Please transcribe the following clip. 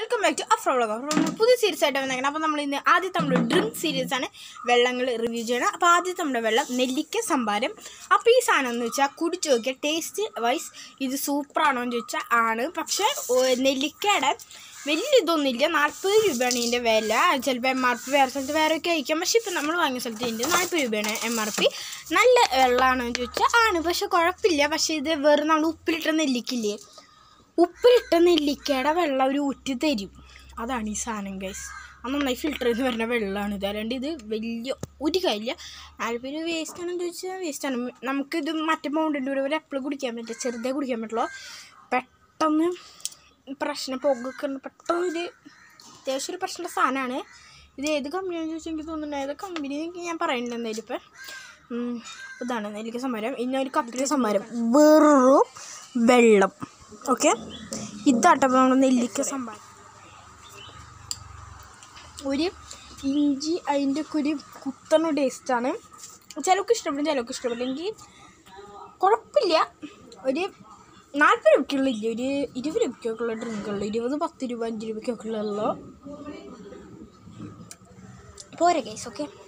Welcome back to Afro vlog. പുതിയ series ആയിട്ട് വന്നേക്കണം. അപ്പോൾ നമ്മൾ ഇന്ന് ആദ്യത്തെ നമ്മുടെ ഡ്രിങ്ക് സീരീസാണ് വെള്ളങ്ങൾ റിവ്യൂ ചെയ്യണം. അപ്പോൾ ആദ്യത്തെ നമ്മുടെ വെള്ളം നെല്ലിക്ക സംഭാരം. അപ്പോൾ ഈ സാധനം എന്ന് വെച്ചാൽ കുടിച്ച് നോക്കിയാൽ ടേസ്റ്റ് വൈസ് ഇത് സൂപ്പറാണോ എന്ന് ചോദിച്ചാൽ ആണ്. പക്ഷേ നെല്ലിക്കയുടെ വലിയ ഇതൊന്നുമില്ല. 40 രൂപയാണ് ഇതിൻ്റെ വില. ചിലപ്പോൾ MRP വേറെ സ്ഥലത്ത് വേറെയൊക്കെ ആയിരിക്കാം. പക്ഷേ ഇപ്പോൾ നമ്മൾ വാങ്ങിയ സ്ഥലത്ത് ഇതിൻ്റെ 40 രൂപയാണ് MRP. നല്ല വെള്ളമാണോ എന്ന് ചോദിച്ചാൽ ആണ്. പക്ഷേ കുഴപ്പമില്ല. പക്ഷേ ഇത് വെറും നമ്മൾ ഉപ്പിലിട്ട നെല്ലിക്കില്ലേ, ഉപ്പിലിട്ട നെല്ലിക്കയുടെ വെള്ളം ഒരു ഊറ്റി തരും. അതാണ് ഈ സാധനം ഗൈസ്. അത് നന്നായി ഫിൽറ്റർ ചെയ്ത് വരുന്ന വെള്ളമാണ് ഇത്. അല്ലാണ്ട് ഇത് വലിയ ഒരു കാര്യമില്ല. 40 രൂപ വേസ്റ്റാണെന്ന് ചോദിച്ചാൽ വേസ്റ്റാണ്. നമുക്കിത് മറ്റേ മൗണ്ടിൻ്റെ കൂടെ എപ്പോഴും കുടിക്കാൻ പറ്റില്ല, ചെറുതേ കുടിക്കാൻ പറ്റുള്ളൂ. പെട്ടെന്ന് പ്രശ്നം പൊകൊക്കെ പെട്ടെന്ന് ഇത് അത്യാവശ്യം ഒരു പ്രശ്നമുള്ള സാധനമാണ്. ഇത് ഏത് കമ്പനിയാണെന്ന് ചോദിച്ചാൽ എനിക്ക് തോന്നുന്നുണ്ട് ഏത് കമ്പനി ഞാൻ പറയുന്നില്ല. എന്തായാലും ഇപ്പം ഇതാണ് നെല്ലിക്ക സംഭാരം. ഇന്നൊരു കപ്പിലെ സംഭാരം വെറും വെള്ളം. ഓക്കെ, ഇതാട്ടപ്പോൾ നമ്മൾ നെല്ലിക്ക സംഭാരം. ഒരു ഇഞ്ചി അതിൻ്റെ ഒക്കെ ഒരു കുത്തണ ടേസ്റ്റാണ്. ചിലർക്ക് ഇഷ്ടപ്പെടും, ചിലർക്ക് ഇഷ്ടപ്പെട്ടില്ലെങ്കിൽ കുഴപ്പമില്ല. ഒരു 40 രൂപയ്ക്കുള്ളില്ല, ഒരു 20 രൂപയ്ക്കൊക്കെ ഉള്ള ഡ്രിങ്കുള്ളൂ. 20, 10 രൂപ, 5 രൂപയ്ക്കൊക്കെ ഉള്ളൂ. പോരെ ഗൈസ്. ഓക്കെ.